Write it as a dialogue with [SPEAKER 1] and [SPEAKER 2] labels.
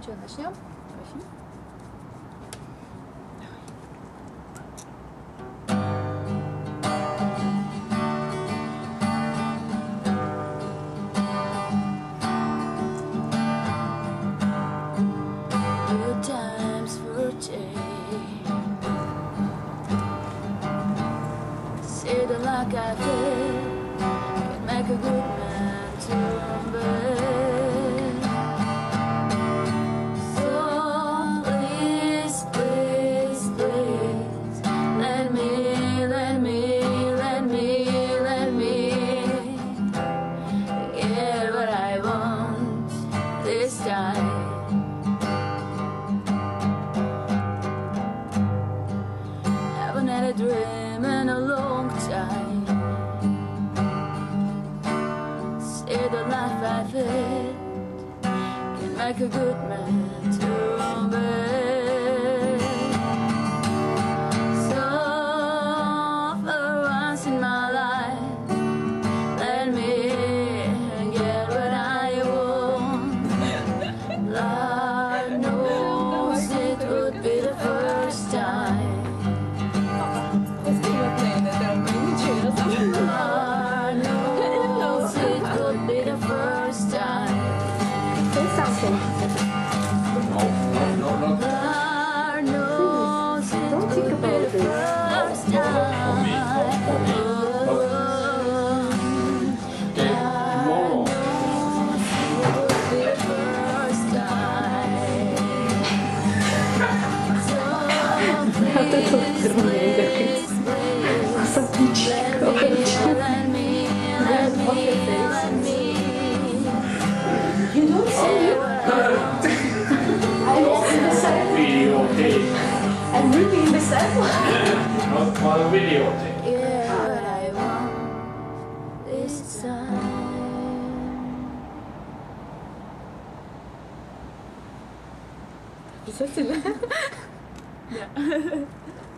[SPEAKER 1] что, начнем?
[SPEAKER 2] Good times for a day. Say that like I did can make a good man turn bad. So please, please, please, let me get what I want this time. Haven't had a dream in a long time. Say the life I've had can make a good man turn bad. So for once in my life, let me get what I want. Lord knows it would be the first time. Lord knows it would be the first time. Lord knows it would be the first time.
[SPEAKER 3] You don't see it? I'm really in the set.
[SPEAKER 4] Not one videotape.
[SPEAKER 2] Yeah, what I want this time.
[SPEAKER 1] Представь себе.